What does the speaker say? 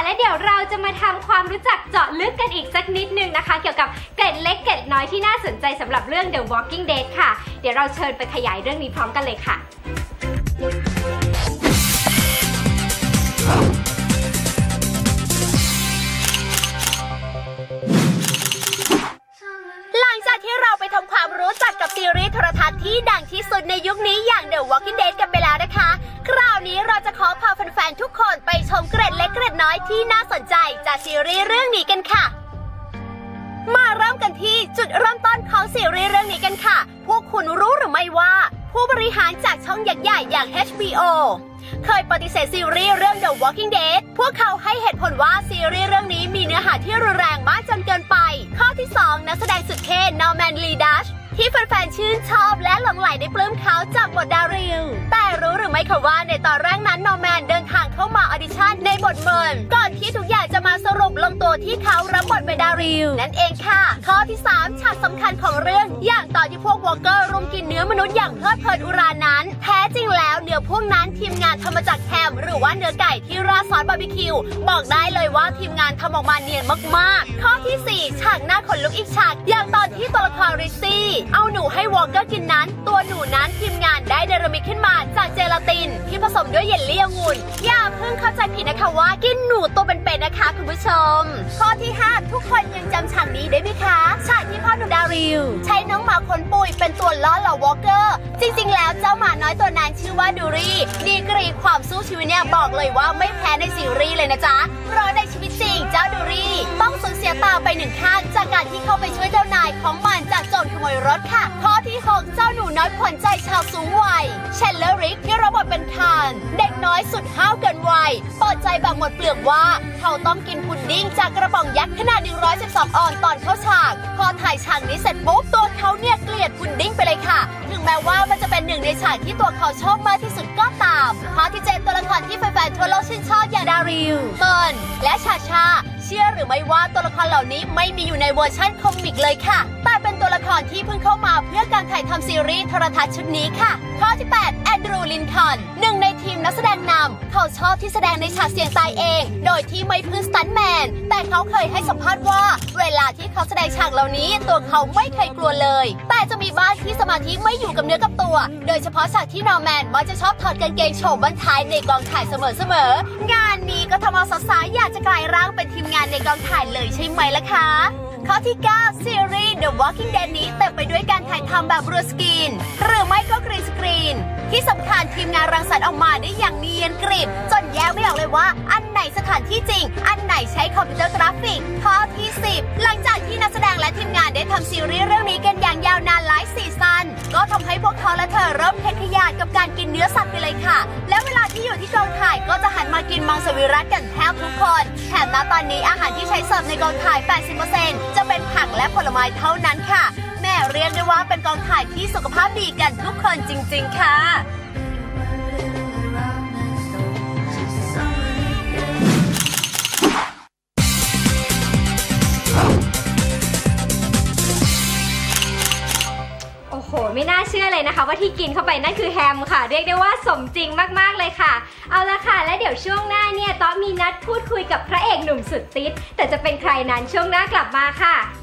และเดี๋ยวเราจะมาทำความรู้จักเจาะลึกกันอีกสักนิดนึงนะคะเกี่ยวกับเกร็ดเล็กเกร็ดน้อยที่น่าสนใจสำหรับเรื่อง The Walking Dead ค่ะเดี๋ยวเราเชิญไปขยายเรื่องนี้พร้อมกันเลยค่ะหลังจากที่เราไปทำความรู้จักกับซีรีส์โทรทัศน์ที่ดังที่สุดในยุคนี้อย่าง The Walking Dead กันไปแล้วนะคะคราวนี้เราจะขอพาแฟนๆทุกคนไปชมเกร็ดเล็กเกร็ดน้อยที่น่าสนใจจากซีรีส์เรื่องนี้กันค่ะมาเริ่มกันที่จุดเริ่มต้นของซีรีส์เรื่องนี้กันค่ะพวกคุณรู้หรือไม่ว่าผู้บริหารจากช่องยักษ์ใหญ่อย่าง HBO เคยปฏิเสธซีรีส์เรื่อง The Walking Dead พวกเขาให้เหตุผลว่าซีรีส์เรื่องนี้มีเนื้อหาที่รุนแรงมากจนเกินไปข้อที่ 2 นักแสดงสุดเท่นอร์แมน รีดัชที่แฟนๆชื่นชอบและหลงไหลในปลื้มเขาจากบทดาริลแต่รู้หรือไม่คะว่าในตอนแรกนั้นนอร์แมนเดินทางเข้ามาออดิชั่นในบทเมิร์นก่อนที่ทุกอย่างจะมาสรุปลงตัวที่เขารับบทเป็นดาริลนั่นเองค่ะข้อที่ 3 ฉากสำคัญของเรื่องอย่างตอนที่พวกวอลเกอร์รุมกินเนื้อมนุษย์อย่างเพลิดเพลินอุรานั้นแท้จริงแล้วเนื้อพวกนั้นทีมงานทำมาจากแฮมหรือว่าเนื้อไก่ที่ราดซอสบาร์บีคิวบอกได้เลยว่าทีมงานทำออกมาเนียนมากๆข้อที่ 4 ฉากหน้าขนลุกอีกฉากอย่างตอนที่ตัวละครริซซี่เอาหนูให้วอลเกอร์กินนั้นตัวหนูนั้นทีมงานได้เนรมิตขึ้นมาจากเจลาตินที่ผสมด้วยเยลลี่องุ่นอย่าเพิ่งเข้าใจผิดนะคะว่ากินหนูตัวเป็นๆนะคะคุณผู้ชมข้อที่ 5 ทุกคนยังจำฉากนี้ได้ไหมคะฉากที่พ่อหนุ่มดาริลใช้น้องหมาขนปุยเป็นตัวล่อเหล่าวอลเกอร์จริงๆแล้วเจ้าหมาน้อยตัวนั้นชื่อว่าดูรี่ดีกรีความสู้ชีวิตเนี่ยบอกเลยว่าไม่แพ้ในซีรีส์เลยนะจ๊ะเพราะในชีวิตจริงเจ้าดูรี่ต้องสูญเสียตาไป1 ข้างจากการที่เข้าไปช่วยเจ้านายของมันจากโจรขโมยรถค่ะข้อที่ 6 เจ้าหนูน้อยขวัญใจชาวสูงวัยเชนเลอริกที่รับบทเป็นคานเด็กน้อยสุดห้าวเกินวัยเปิดใจแบบหมดเปลือกว่าเขาต้องกินพุดดิ้งจากกระป๋องยักษ์ขนาด112 ออนตอนเข้าฉากพอถ่ายฉากนี้เสร็จปุ๊บตัวเขาเนี่ยเกลียดพุดดิ้งไปเลยค่ะถึงแม้ว่ามันจะเป็นหนึ่งในฉากที่ตัวเขาชอบมากที่สุดก็ตามข้อที่ 7 ตัวละครที่แฟนๆทั่วโลกชื่นชอบอย่างดาริลเมิร์นและชาชาเชื่อหรือไม่ว่าตัวละครเหล่านี้ไม่มีอยู่ในเวอร์ชั่นคอมิกเลยค่ะแต่เป็นตัวละครที่เพิ่งเข้ามาเพื่อการถ่ายทำซีรีส์โทรทัศน์ชุดนี้ค่ะข้อที่ 8 แอนดรูว์ ลินคอล์นหนึ่งในทีมนักแสดงนำเขาชอบที่แสดงในฉากเสี่ยงตายเองโดยที่ไม่พึ่งสตันท์แมนแต่เขาเคยให้สัมภาษณ์ว่าเวลาที่เขาแสดงฉากเหล่านี้ตัวเขาไม่เคยกลัวเลยแต่จะมีบ้างที่สมาธิไม่อยู่กับเนื้อกับตัวโดยเฉพาะฉากที่นอร์แมนมักจะชอบถอดกางเกงโชว์บั้นท้ายในกองถ่ายเสมองานนี้ก็ทำเอาสาวๆอยากจะกลายร่างเป็นทีมงานในกองถ่ายเลยใช่ไหมล่ะคะข้อที่ 9 ซีรีส์ The Walking Dead นี้เต็มไปด้วยการถ่ายทำแบบบลูสกรีนหรือไม่ก็กรีนสกรีนที่สำคัญทีมงานรังสรรค์ออกมาได้อย่างเนียนกริบจนแยกไม่ออกเลยว่าอันไหนสถานที่จริงอันไหนใช้คอมพิวเตอร์กราฟิกข้อที่ 10 หลังจากที่นักแสดงและทีมงานได้ทำซีรีส์เรื่องนี้กันอย่างยาวนานหลายซีซั่นก็ทำให้พวกเขาและเธอเริ่มเข็ดขยาดกับการกินเนื้อสัตว์ไปเลยค่ะและเวลาที่อยู่ที่กองถ่ายก็จะหันมากินมังสวิรัติกันแทบทุกคนแถมณตอนนี้อาหารที่ใช้เสิร์ฟในกองถ่าย 80% จะเป็นผักและผลไม้เท่านั้นค่ะแม่เรียกได้ว่าเป็นกองถ่ายที่สุขภาพดีกันทุกคนจริงๆค่ะโหไม่น่าเชื่อเลยนะคะว่าที่กินเข้าไปนั่นคือแฮมค่ะเรียกได้ว่าสมจริงมากๆเลยค่ะเอาละค่ะและเดี๋ยวช่วงหน้าเนี่ยต๊อบมีนัดพูดคุยกับพระเอกหนุ่มสุดติ๊ดแต่จะเป็นใครนั้นช่วงหน้ากลับมาค่ะ